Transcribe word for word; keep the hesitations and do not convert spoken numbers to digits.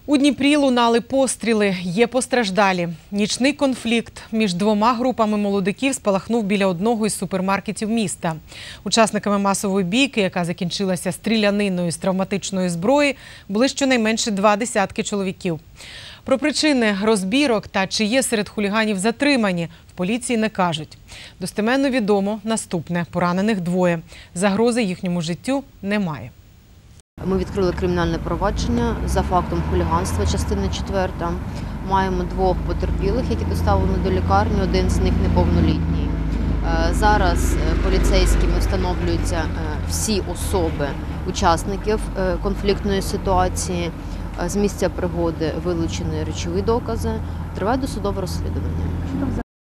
У Дніпрі лунали постріли, є постраждалі. Нічний конфлікт між двома групами молодиків спалахнув біля одного із супермаркетів міста. Учасниками масової бійки, яка закінчилася стріляниною з травматичної зброї, були щонайменше два десятки чоловіків. Про причини розбірок та чи є серед хуліганів затримані, в поліції не кажуть. Достеменно відомо наступне – поранених двоє. Загрози їхньому життю немає. Ми відкрили кримінальне провадження за фактом хуліганства, частина четверта. Маємо двох потерпілих, які доставлені до лікарні, один з них неповнолітній. Зараз поліцейськими встановлюються всі особи учасників конфліктної ситуації. З місця пригоди вилучені речові докази. Триває досудове розслідування.